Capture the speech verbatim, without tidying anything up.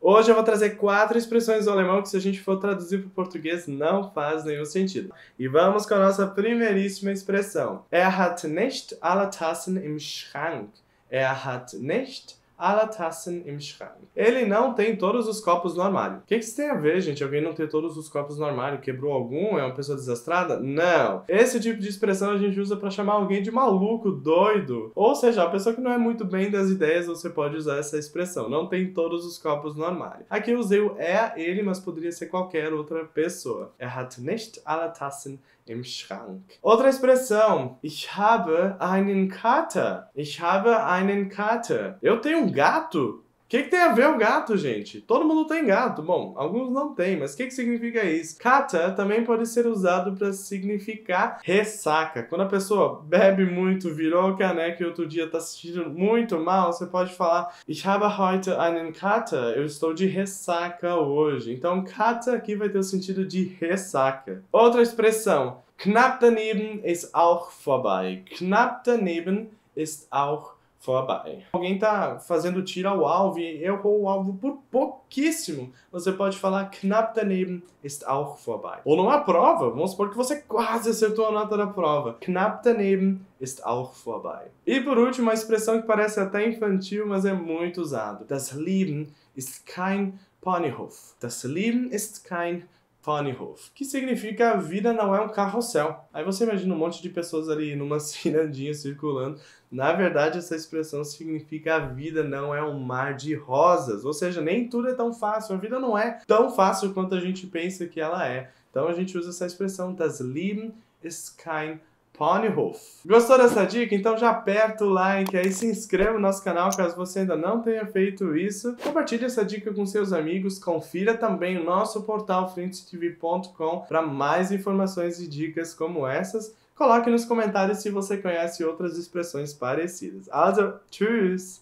Hoje eu vou trazer quatro expressões do alemão que, se a gente for traduzir para o português, não faz nenhum sentido. E vamos com a nossa primeiríssima expressão. Er hat nicht alle Tassen im Schrank. Er hat nicht alle Tassen im Schrank. Ele não tem todos os copos no armário. O que isso tem a ver, gente? Alguém não ter todos os copos no armário? Quebrou algum? É uma pessoa desastrada? Não! Esse tipo de expressão a gente usa para chamar alguém de maluco, doido. Ou seja, a pessoa que não é muito bem das ideias, você pode usar essa expressão. Não tem todos os copos no armário. Aqui eu usei o er, ele, mas poderia ser qualquer outra pessoa. Er hat nicht alle Tassen im Schrank. Outra expressão. Ich habe einen Kater. Ich habe einen Kater. Eu tenho um gato? O que, que tem a ver o gato, gente? Todo mundo tem gato. Bom, alguns não têm, mas o que, que significa isso? Kater também pode ser usado para significar ressaca. Quando a pessoa bebe muito, virou caneca e outro dia está se sentindo muito mal, você pode falar Ich habe heute einen Kater. Eu estou de ressaca hoje. Então, Kater aqui vai ter o sentido de ressaca. Outra expressão. Knapp daneben ist auch vorbei. Knapp daneben ist auch vorbei. Alguém tá fazendo tiro ao alvo e errou o alvo por pouquíssimo. Você pode falar Knapp daneben ist auch vorbei. Ou numa prova, vamos supor que você quase acertou a nota da prova. Knapp daneben ist auch vorbei. E por último, uma expressão que parece até infantil, mas é muito usada. Das Leben ist kein Ponyhof. Das Leben ist kein Ponyhof, que significa a vida não é um carrossel. Aí você imagina um monte de pessoas ali numa cirandinha circulando. Na verdade, essa expressão significa a vida não é um mar de rosas. Ou seja, nem tudo é tão fácil. A vida não é tão fácil quanto a gente pensa que ela é. Então a gente usa essa expressão, das Leben ist kein Ponyhof. Gostou dessa dica? Então já aperta o like aí, se inscreva no nosso canal caso você ainda não tenha feito isso. Compartilhe essa dica com seus amigos, confira também o nosso portal fluency t v ponto com para mais informações e dicas como essas. Coloque nos comentários se você conhece outras expressões parecidas. Also, tschüss!